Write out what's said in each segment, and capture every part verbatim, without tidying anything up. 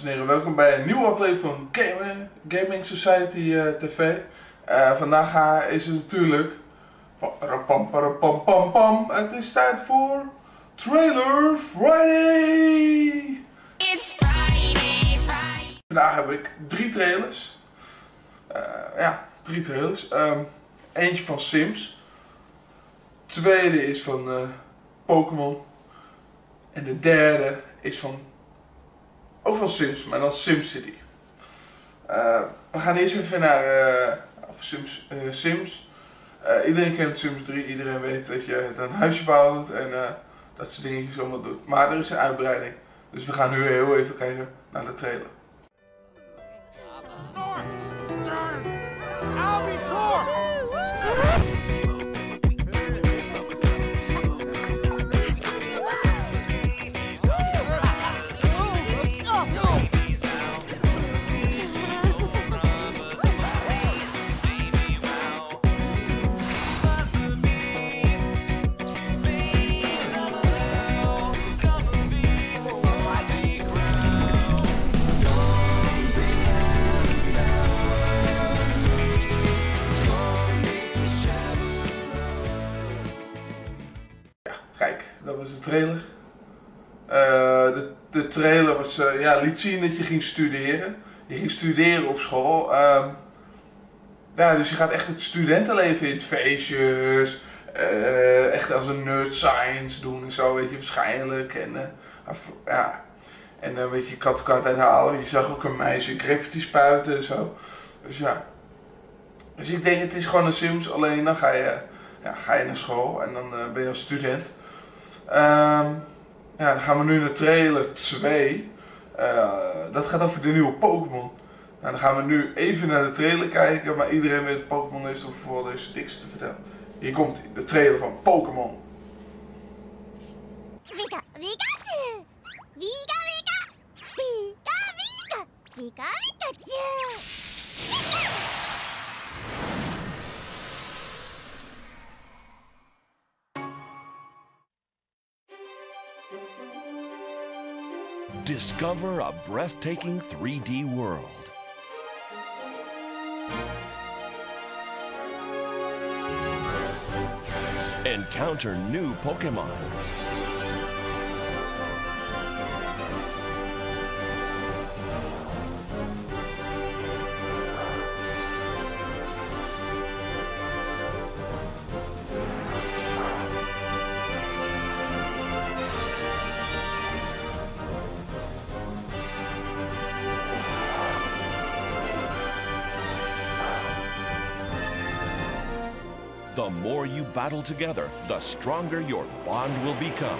en heren, welkom bij een nieuwe aflevering van Gaming, Gaming Society uh, T V. Uh, vandaag ga, is het natuurlijk... Pam, pam, pam, pam, pam. Het is tijd voor... Trailer Friday! It's Friday, Friday. Vandaag heb ik drie trailers. Uh, ja, drie trailers. Um, eentje van Sims. Tweede is van uh, Pokémon. En de derde is van... ook van Sims, maar dan SimCity. Uh, we gaan eerst even naar uh, Sims. Uh, Sims. Uh, iedereen kent Sims drie, iedereen weet dat je het een huisje bouwt en uh, dat soort dingetjes allemaal doet. Maar er is een uitbreiding. Dus we gaan nu heel even kijken naar de trailer. North, turn, I'll be torn. Kijk, dat was de trailer. Uh, de, de trailer was, uh, ja, liet zien dat je ging studeren. Je ging studeren op school. Uh, ja, dus je gaat echt het studentenleven in, feestjes. Uh, echt als een nerd science doen en zo, weet je, waarschijnlijk. En, uh, af, ja. en dan uh, weet je, kattenkart uithalen. Je zag ook een meisje graffiti spuiten en zo. Dus ja. Dus ik denk, het is gewoon een Sims, alleen dan ga je, ja, ga je naar school en dan uh, ben je als student. Um, ja, dan gaan we nu naar trailer twee. Uh, dat gaat over de nieuwe Pokémon. Nou, dan gaan we nu even naar de trailer kijken, maar iedereen weet wat Pokémon is, of voor er is niks te vertellen. Hier komt hij, de trailer van Pokémon. Pika, Pikachu! Pika, Pika! Pika, Pika! Pika, Pikachu! Discover a breathtaking three D world. Encounter new Pokémon. The more you battle together, the stronger your bond will become.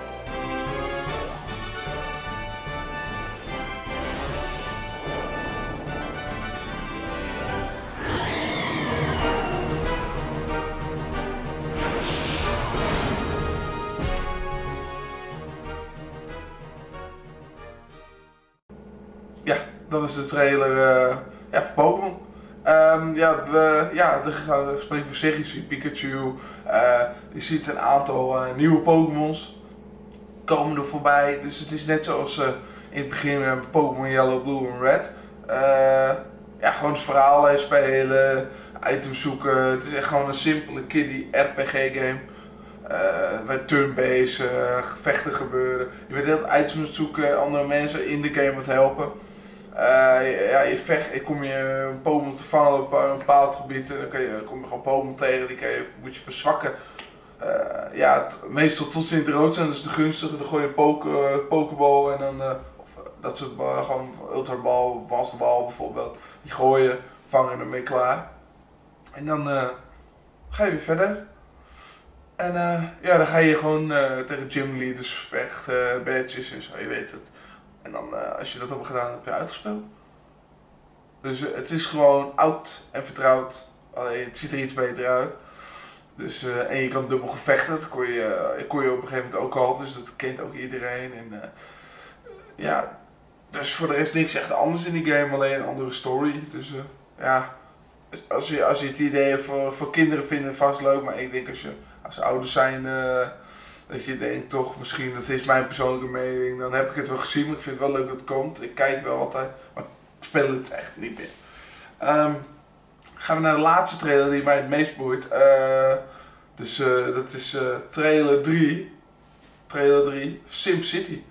Ja, dat was de trailer uh, ja, voor Pokémon. Um, ja, we, ja, er spreken voor zich. Je ziet Pikachu, uh, je ziet een aantal uh, nieuwe Pokémons komen er voorbij. Dus het is net zoals uh, in het begin met uh, Pokémon Yellow, Blue en Red. Uh, ja, gewoon het verhaal spelen, items zoeken. Het is echt gewoon een simpele kiddie R P G game. Uh, bij turn-based, uh, gevechten gebeuren. Je bent heel items aan het zoeken, andere mensen in de game wat helpen. Uh, ja, je vecht, ik kom je een Pokémon te vangen op een bepaald gebied en dan kan je, kom je gewoon Pokémon tegen, die kan je, moet je verzwakken. Uh, ja, het, meestal tot ze in het rood zijn, dat is de gunstige, dan gooi je een poke, uh, Pokéball en dan, uh, of uh, dat soort ballen, gewoon Ultra Ball, Master Ball bijvoorbeeld. Die gooi je, vangen en dan ben je klaar. En dan uh, ga je weer verder. En uh, ja, dan ga je gewoon uh, tegen gym leaders vechten, badges en zo, je weet het. En dan, uh, als je dat hebt gedaan, heb je uitgespeeld. Dus uh, het is gewoon oud en vertrouwd. Alleen het ziet er iets beter uit. Dus, uh, en je kan dubbel gevechten. Dat kon je, uh, kon je op een gegeven moment ook al. Dus dat kent ook iedereen. En, uh, ja, dus voor de rest niks echt anders in die game. Alleen een andere story. Dus uh, ja, als je, als je het idee hebt voor, voor kinderen vinden het vast leuk. Maar ik denk als, je, als ze ouders zijn, uh, dat je denkt toch misschien, dat is mijn persoonlijke mening, dan heb ik het wel gezien, maar ik vind het wel leuk dat het komt. Ik kijk wel altijd, maar ik speel het echt niet meer. Um, gaan we naar de laatste trailer die mij het meest boeit. Uh, dus uh, dat is uh, trailer drie. Trailer drie, SimCity.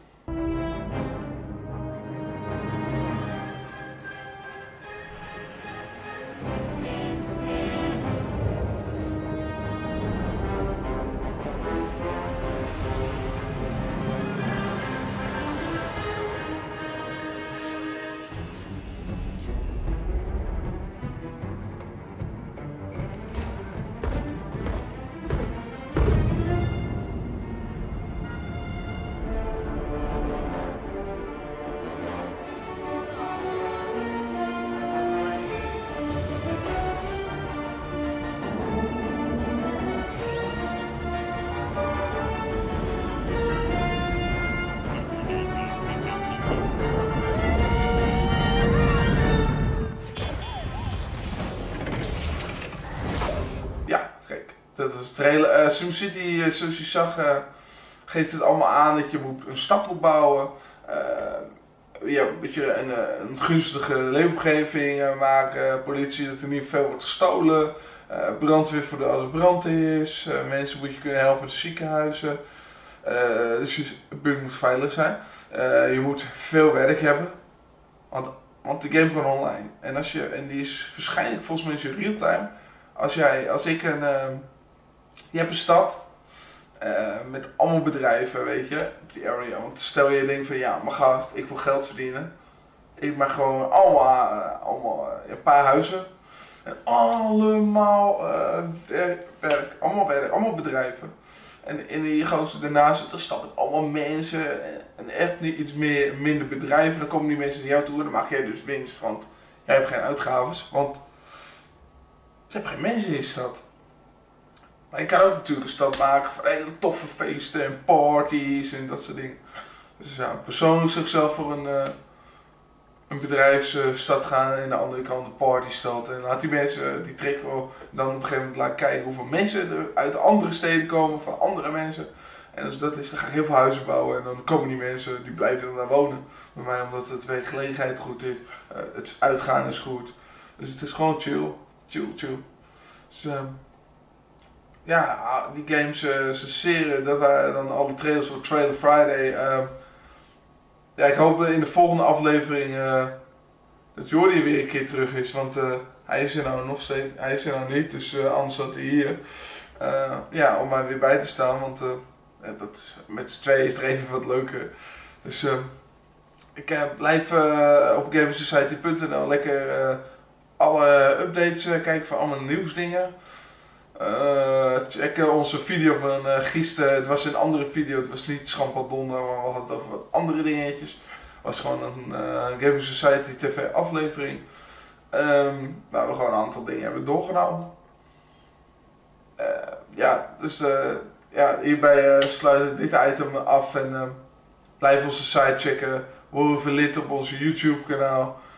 Dat was het trailer. Uh, SimCity, uh, zoals je zag, uh, geeft het allemaal aan dat je moet, een stad moet bouwen. Uh, ja, een beetje een, een gunstige leefomgeving uh, maken. Politie, dat er niet veel wordt gestolen. Uh, brandweer voor de, als er brand is. Uh, mensen moet je kunnen helpen met de ziekenhuizen. Uh, dus je buurt moet veilig zijn. Uh, je moet veel werk hebben. Want, want de game kan online. En, als je, en die is waarschijnlijk volgens mij is je real-time. Als, jij, als ik een... Uh, je hebt een stad uh, met allemaal bedrijven, weet je, die area. Want stel je denkt van ja, mijn gast, ik wil geld verdienen. Ik maak gewoon allemaal, uh, allemaal uh, een paar huizen. En allemaal uh, werk, werk, allemaal werk, allemaal bedrijven. En in die grootste daarnaast, er staan allemaal mensen en echt niet iets meer, minder bedrijven. Dan komen die mensen naar jou toe en dan maak jij dus winst, want jij hebt geen uitgaves. Want je hebt geen mensen in je stad. Maar je kan ook natuurlijk een stad maken van hele toffe feesten en parties en dat soort dingen. Dus ja, persoonlijk zou ik zelf voor een, uh, een bedrijfsstad gaan en aan de andere kant een partystad. En laat die mensen, die trekken wel, dan op een gegeven moment laten kijken hoeveel mensen er uit andere steden komen, van andere mensen. En als dat is, dan ga ik heel veel huizen bouwen en dan komen die mensen, die blijven dan daar wonen. Bij mij omdat het werkgelegenheid goed is, uh, het uitgaan is goed. Dus het is gewoon chill, chill, chill. Dus, uh, ja, die games, uh, ze seren, dat waren dan alle trailers voor Trailer Friday. Uh, ja, ik hoop in de volgende aflevering uh, dat Jordi weer een keer terug is, want uh, hij is er nou nog steeds, hij is er nou niet, dus uh, anders zat hij hier. Uh, ja, om mij weer bij te staan, want uh, ja, dat is, met z'n tweeën is er even wat leuker. Dus uh, ik uh, blijf uh, op gamersociety punt n l lekker uh, alle updates uh, kijken van allemaal nieuwsdingen. Uh, check uh, onze video van uh, gisteren. Het was een andere video, het was niet Schampadonda, maar we hadden het over wat andere dingetjes. Het was gewoon een uh, Gaming Society T V aflevering. Um, waar we gewoon een aantal dingen hebben doorgenomen. Uh, ja, dus uh, ja, hierbij uh, sluiten we dit item af en uh, blijf onze site checken. Word even lid op onze YouTube kanaal.